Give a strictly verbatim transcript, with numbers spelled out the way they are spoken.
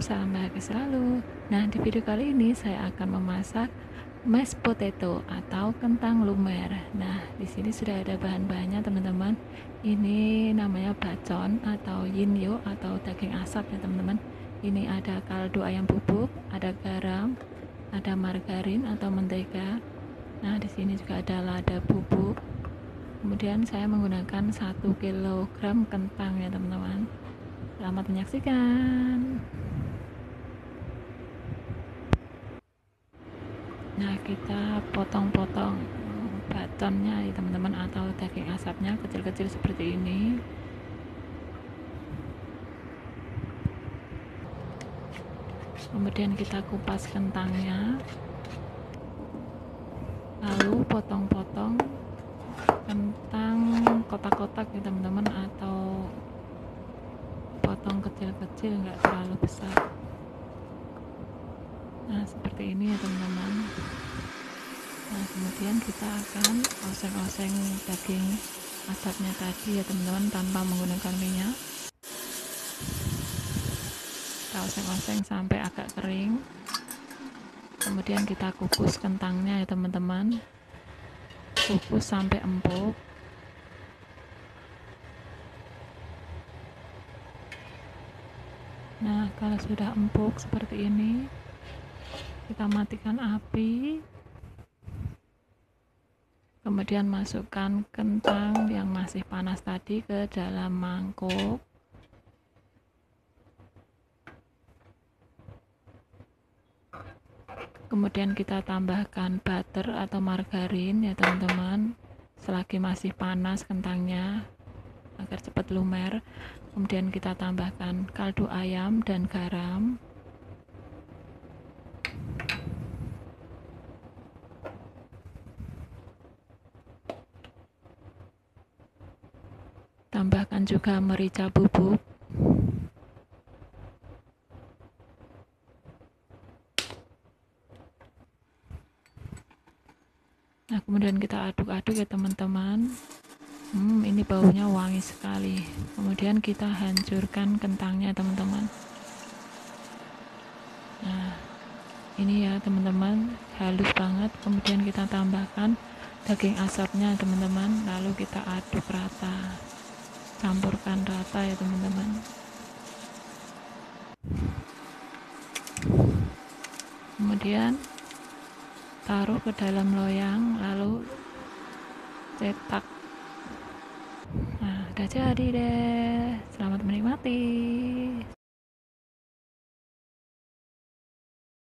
salam bahagia selalu. Nah, di video kali ini saya akan memasak mashed potato atau kentang lumer. Nah, di sini sudah ada bahan-bahannya, teman-teman. Ini namanya bacon atau yinyo atau daging asap ya, teman-teman. Ini ada kaldu ayam bubuk, ada garam, ada margarin atau mentega. Nah, di sini juga ada lada bubuk. Kemudian saya menggunakan satu kilogram kentang ya, teman-teman. Selamat menyaksikan. Nah, kita potong-potong baconnya ya, teman-teman, atau daging asapnya kecil-kecil seperti ini. Kemudian kita kupas kentangnya, lalu potong-potong kentang kotak-kotak ya, teman-teman, atau potong kecil-kecil, nggak terlalu besar. Nah, seperti ini ya, teman-teman. Nah, kemudian kita akan oseng-oseng daging asapnya tadi ya, teman-teman, tanpa menggunakan minyak. Kita oseng-oseng sampai agak kering. Kemudian kita kukus kentangnya ya, teman-teman. Kukus sampai empuk. Nah, kalau sudah empuk seperti ini, kita matikan api. Kemudian masukkan kentang yang masih panas tadi ke dalam mangkuk. Kemudian kita tambahkan butter atau margarin ya, teman-teman, selagi masih panas kentangnya agar cepat lumer. Kemudian kita tambahkan kaldu ayam dan garam. Tambahkan juga merica bubuk. Nah, kemudian kita aduk-aduk ya, teman-teman. Hmm, ini baunya wangi sekali. Kemudian kita hancurkan kentangnya, teman-teman. Nah, ini ya, teman-teman, halus banget. Kemudian kita tambahkan daging asapnya, teman-teman. Lalu kita aduk rata. Campurkan rata ya, teman-teman. Kemudian taruh ke dalam loyang, lalu cetak. Nah, udah jadi deh. Selamat menikmati.